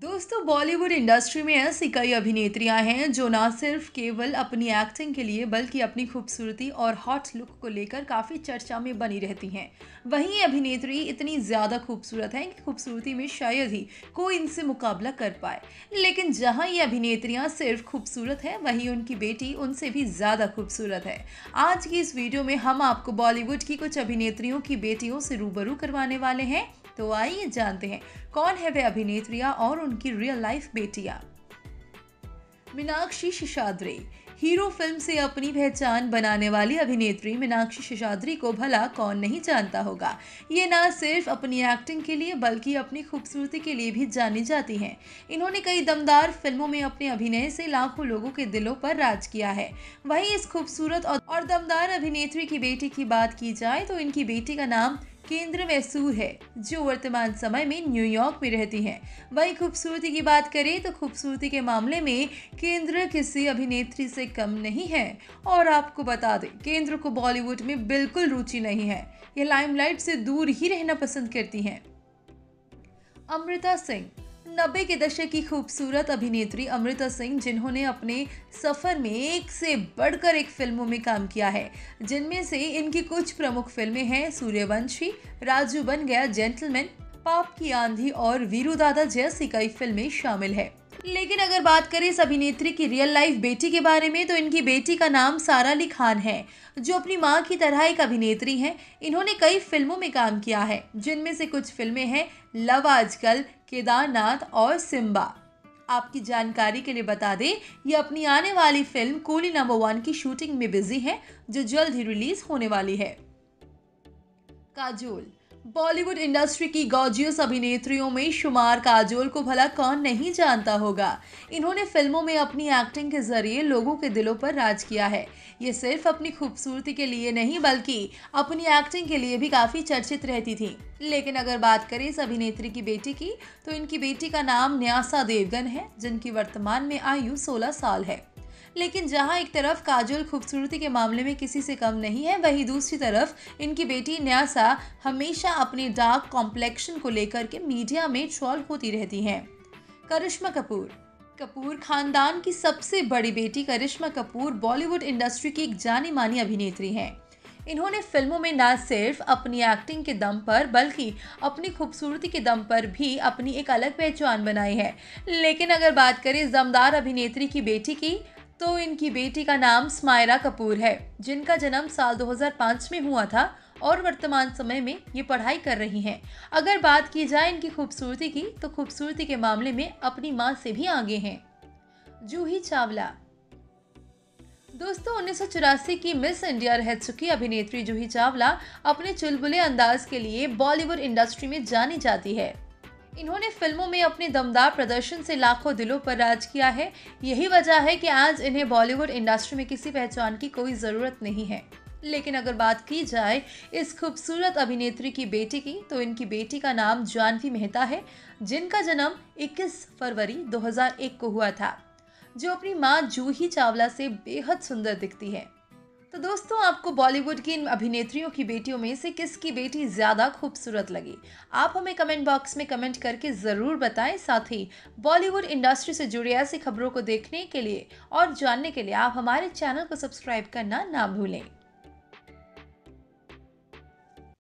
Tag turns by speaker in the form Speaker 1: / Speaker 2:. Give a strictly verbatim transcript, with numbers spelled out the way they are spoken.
Speaker 1: दोस्तों, बॉलीवुड इंडस्ट्री में ऐसी कई अभिनेत्रियां हैं जो ना सिर्फ केवल अपनी एक्टिंग के लिए बल्कि अपनी खूबसूरती और हॉट लुक को लेकर काफ़ी चर्चा में बनी रहती हैं। वहीं ये अभिनेत्री इतनी ज़्यादा खूबसूरत हैं कि खूबसूरती में शायद ही कोई इनसे मुकाबला कर पाए। लेकिन जहां ये अभिनेत्रियां सिर्फ खूबसूरत हैं, वहीं उनकी बेटी उनसे भी ज़्यादा खूबसूरत है। आज की इस वीडियो में हम आपको बॉलीवुड की कुछ अभिनेत्रियों की बेटियों से रूबरू करवाने वाले हैं। तो आइए जानते हैं कौन है वे अभिनेत्रियां और उनकी रियल लाइफ बेटियां। मीनाक्षी शेषाद्री। हीरो फिल्म से अपनी पहचान बनाने वाली अभिनेत्री मीनाक्षी शेषाद्री को भला कौन नहीं जानता होगा। ये ना सिर्फ अपनी एक्टिंग के लिए बल्कि अपनी खूबसूरती के लिए भी जानी जाती हैं। इन्होंने कई दमदार फिल्मों में अपने अभिनय से लाखों लोगों के दिलों पर राज किया है। वहीं इस खूबसूरत और दमदार अभिनेत्री की बेटी की बात की जाए तो इनकी बेटी का नाम केंद्र वैसूर है, जो वर्तमान समय में न्यूयॉर्क में रहती हैं। वहीं खूबसूरती की बात करें तो खूबसूरती के मामले में केंद्र किसी अभिनेत्री से कम नहीं है। और आपको बता दें, केंद्र को बॉलीवुड में बिल्कुल रुचि नहीं है। ये लाइमलाइट से दूर ही रहना पसंद करती हैं। अमृता सिंह। नब्बे के दशक की खूबसूरत अभिनेत्री अमृता सिंह, जिन्होंने अपने सफर में एक से बढ़कर एक फिल्मों में काम किया है, जिनमें से इनकी कुछ प्रमुख फिल्में हैं सूर्यवंशी, राजू बन गया जेंटलमैन, पाप की आंधी और वीरू दादा जैसी कई फिल्में शामिल है। लेकिन अगर बात करें इस अभिनेत्री की रियल लाइफ बेटी के बारे में तो इनकी बेटी का नाम सारा अली खान है, जो अपनी मां की तरह एक अभिनेत्री हैं। इन्होंने कई फिल्मों में काम किया है, जिनमें से कुछ फिल्में हैं लव आजकल, केदारनाथ और सिम्बा। आपकी जानकारी के लिए बता दें, ये अपनी आने वाली फिल्म कूली नंबर वन की शूटिंग में बिजी है, जो जल्द ही रिलीज होने वाली है। काजोल। बॉलीवुड इंडस्ट्री की गॉर्जियस अभिनेत्रियों में शुमार काजोल को भला कौन नहीं जानता होगा। इन्होंने फिल्मों में अपनी एक्टिंग के जरिए लोगों के दिलों पर राज किया है। ये सिर्फ अपनी खूबसूरती के लिए नहीं बल्कि अपनी एक्टिंग के लिए भी काफ़ी चर्चित रहती थी। लेकिन अगर बात करें इस अभिनेत्री की बेटी की तो इनकी बेटी का नाम न्यासा देवगन है, जिनकी वर्तमान में आयु सोलह साल है। लेकिन जहां एक तरफ काजोल खूबसूरती के मामले में किसी से कम नहीं है, वहीं दूसरी तरफ इनकी बेटी न्यासा हमेशा अपने डार्क कॉम्प्लेक्शन को लेकर के मीडिया में ट्रोल होती रहती हैं। करिश्मा कपूर। कपूर खानदान की सबसे बड़ी बेटी करिश्मा कपूर बॉलीवुड इंडस्ट्री की एक जानी मानी अभिनेत्री हैं। इन्होंने फिल्मों में न सिर्फ अपनी एक्टिंग के दम पर बल्कि अपनी खूबसूरती के दम पर भी अपनी एक अलग पहचान बनाई है। लेकिन अगर बात करें इस दमदार अभिनेत्री की बेटी की तो इनकी बेटी का नाम स्मायरा कपूर है, जिनका जन्म साल दो हज़ार पाँच में हुआ था और वर्तमान समय में ये पढ़ाई कर रही हैं। अगर बात की जाए इनकी खूबसूरती की तो खूबसूरती के मामले में अपनी मां से भी आगे हैं। जूही चावला। दोस्तों, उन्नीस सौ चौरासी की मिस इंडिया रह चुकी अभिनेत्री जूही चावला अपने चुलबुले अंदाज के लिए बॉलीवुड इंडस्ट्री में जानी जाती है। इन्होंने फिल्मों में अपने दमदार प्रदर्शन से लाखों दिलों पर राज किया है। यही वजह है कि आज इन्हें बॉलीवुड इंडस्ट्री में किसी पहचान की कोई ज़रूरत नहीं है। लेकिन अगर बात की जाए इस खूबसूरत अभिनेत्री की बेटी की तो इनकी बेटी का नाम जानवी मेहता है, जिनका जन्म इक्कीस फरवरी दो हज़ार एक को हुआ था, जो अपनी मां जूही चावला से बेहद सुंदर दिखती है। तो दोस्तों, आपको बॉलीवुड की इन अभिनेत्रियों की बेटियों में से किसकी बेटी ज़्यादा खूबसूरत लगी? आप हमें कमेंट बॉक्स में कमेंट करके ज़रूर बताएं। साथ ही बॉलीवुड इंडस्ट्री से जुड़ी ऐसी खबरों को देखने के लिए और जानने के लिए आप हमारे चैनल को सब्सक्राइब करना ना भूलें।